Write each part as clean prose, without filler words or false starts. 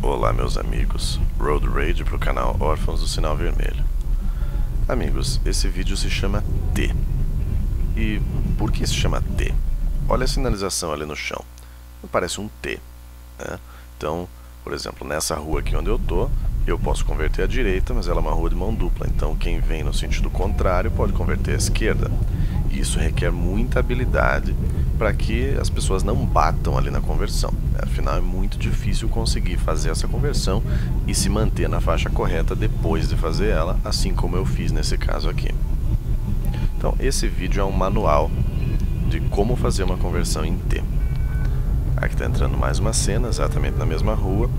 Olá meus amigos, Road Rage para o canal Órfãos do Sinal Vermelho. Amigos, esse vídeo se chama T. E por que se chama T? Olha a sinalização ali no chão, parece um T, né? Então, por exemplo, nessa rua aqui onde eu tô, eu posso converter à direita, mas ela é uma rua de mão dupla, então quem vem no sentido contrário pode converter à esquerda. E isso requer muita habilidade para que as pessoas não batam ali na conversão. Afinal, é muito difícil conseguir fazer essa conversão e se manter na faixa correta depois de fazer ela, assim como eu fiz nesse caso aqui. Então, esse vídeo é um manual de como fazer uma conversão em T. Aqui está entrando mais uma cena, exatamente na mesma rua.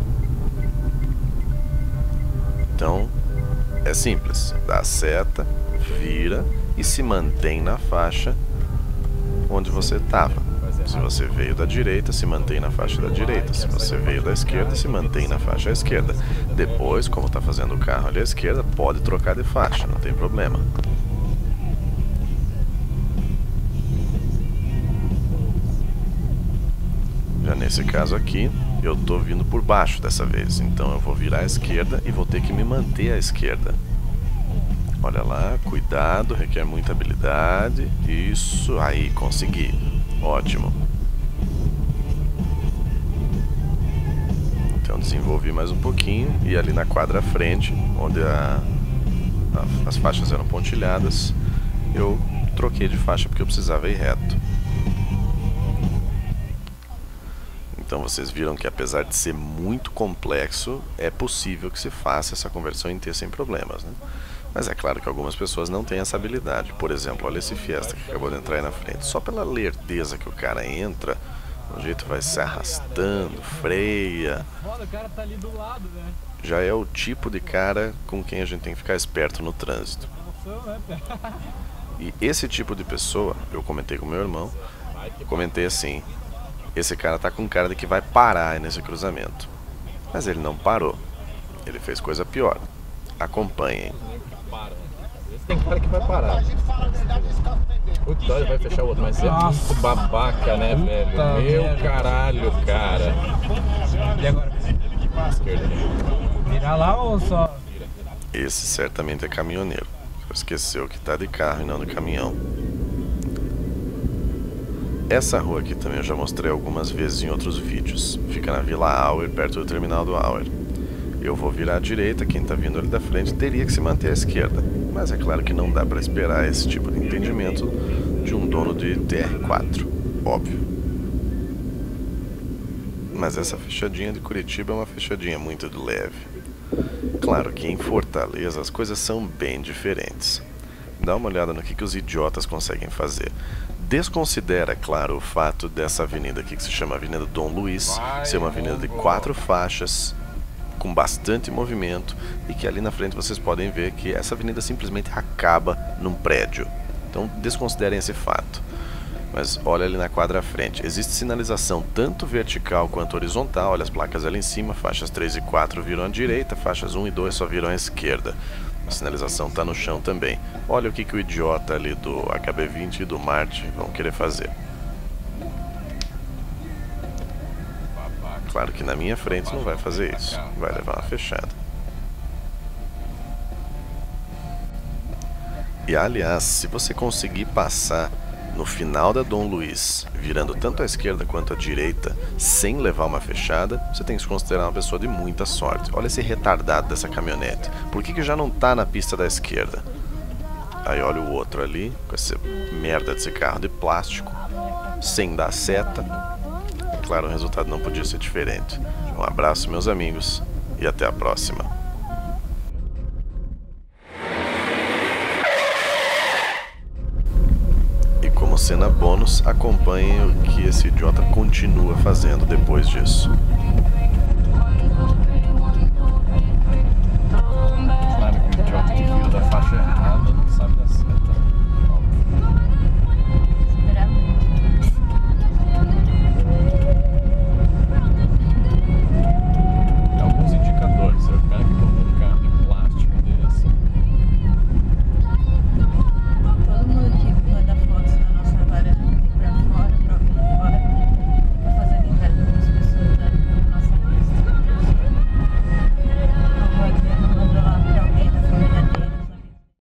Então, é simples. Dá a seta, vira e se mantém na faixa onde você estava. Se você veio da direita, se mantém na faixa da direita. Se você veio da esquerda, se mantém na faixa à esquerda. Depois, como está fazendo o carro ali à esquerda, pode trocar de faixa, não tem problema. Já nesse caso aqui, eu estou vindo por baixo dessa vez. Então eu vou virar à esquerda e vou ter que me manter à esquerda. Olha lá, cuidado, requer muita habilidade. Isso, aí, consegui. Ótimo. Então desenvolvi mais um pouquinho e ali na quadra à frente, onde as faixas eram pontilhadas, eu troquei de faixa porque eu precisava ir reto. Então vocês viram que apesar de ser muito complexo, é possível que se faça essa conversão em T sem problemas, né? Mas é claro que algumas pessoas não têm essa habilidade. Por exemplo, olha esse Fiesta que acabou de entrar aí na frente. Só pela lerdeza que o cara entra, o jeito vai se arrastando, freia. Já é o tipo de cara com quem a gente tem que ficar esperto no trânsito. E esse tipo de pessoa, eu comentei com meu irmão, comentei assim: esse cara tá com cara de que vai parar nesse cruzamento. Mas ele não parou. Ele fez coisa pior. Acompanhem. Tem cara que vai parar. O Dória vai fechar o outro, mas é muito babaca, né, velho? Meu caralho, cara. E agora? Esquerda. Virar lá ou só? Esse certamente é caminhoneiro. Esqueceu que tá de carro e não de caminhão. Essa rua aqui também eu já mostrei algumas vezes em outros vídeos. Fica na Vila Auer, perto do terminal do Auer. Eu vou virar à direita, quem está vindo ali da frente teria que se manter à esquerda. Mas é claro que não dá para esperar esse tipo de entendimento de um dono de TR4, óbvio. Mas essa fechadinha de Curitiba é uma fechadinha muito leve. Claro que em Fortaleza as coisas são bem diferentes. Dá uma olhada no que os idiotas conseguem fazer. Desconsidera, claro, o fato dessa avenida aqui, que se chama Avenida Dom Luiz, ser uma avenida de 4 faixas, com bastante movimento, e que ali na frente vocês podem ver que essa avenida simplesmente acaba num prédio. Então desconsiderem esse fato. Mas olha ali na quadra à frente, existe sinalização tanto vertical quanto horizontal. Olha as placas ali em cima, faixas 3 e 4 viram à direita, faixas 1 e 2 só viram à esquerda. A sinalização está no chão também. Olha o que o idiota ali do HB20 e do Marte vão querer fazer. Claro que na minha frente não vai fazer isso, vai levar uma fechada. E aliás, se você conseguir passar no final da Dom Luiz, virando tanto à esquerda quanto à direita, sem levar uma fechada, você tem que se considerar uma pessoa de muita sorte. Olha esse retardado dessa caminhonete, por que já não tá na pista da esquerda? Aí olha o outro ali, com essa merda desse carro de plástico, sem dar seta. Claro, o resultado não podia ser diferente. Um abraço, meus amigos, e até a próxima. E como cena bônus, acompanhem o que esse idiota continua fazendo depois disso.